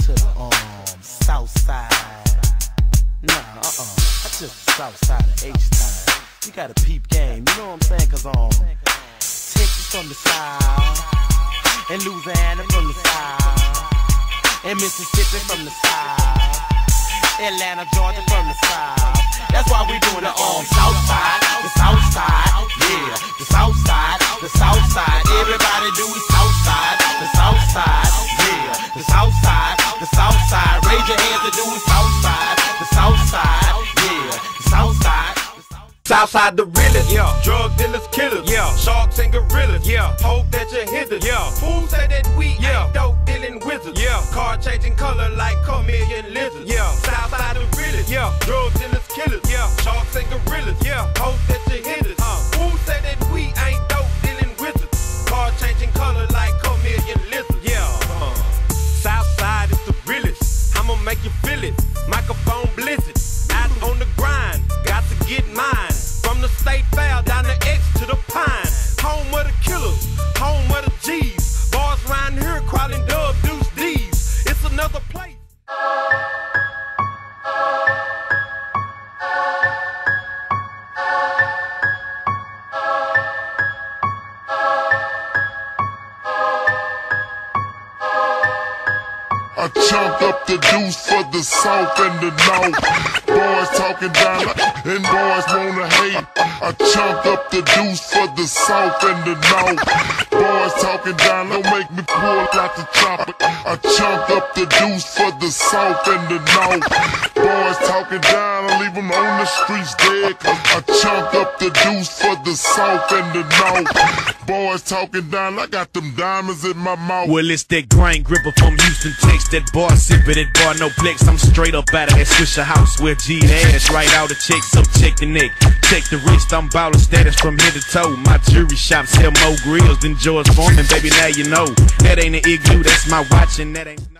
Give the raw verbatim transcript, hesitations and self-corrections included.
to the um south side. Nah, uh-uh. I just the south side of H-Town. You got a peep game, you know what I'm saying? Cause um Texas from the south, and Louisiana from the south, and Mississippi from the south, Atlanta, Georgia from the south. That's why we doing the um south side, the south side, yeah, the south side, the south side. Everybody do the south side, the south side, yeah, the south side, the south side. Raise your hands and do the south side, the south side, yeah, the south side. Southside the realest, yeah. Drug dealers, killers, yeah. Sharks and gorillas, yeah. Hope that you hit us, yeah. Fools say that we yeah. ain't dope dealing wizards, yeah. Car changing color like chameleon lizards, yeah. Southside the realest, yeah. Drug dealers, killers, yeah. Sharks and gorillas, yeah. Hope that you hit us, uh. Fools say that we ain't dope dealing wizards, Car changing color like chameleon lizards, yeah. Uh. Southside is the realest, I'ma make you feel it. Microphone blizzard, out on the grind, got to get mine. From the state fair down the X to the Pine, home of the killers, home of the G's. Bars around here crawling dub deuce D's. It's another place. I chunk up the deuce for the south and the north. Boys talking down and boys wanna hate. I chunk up the deuce for the south and the north. Boys talking down, don't make me pull out the chopper. I chunk up the deuce for the south and the north. Boys talking down, I leave them on the streets dead. I chunk up the deuce for the south and the north. Boys talking down, I got them diamonds in my mouth. Well, it's that grind gripper from Houston, Texas. That bar sippin', that bar no flex. I'm straight up out of that Swisher house where G ass right out of check. So check the neck, check the wrist. I'm ballin' status from head to toe. My jewelry shop sell more grills than George Foreman. Baby, now you know that ain't an igloo. That's my watch and that ain't.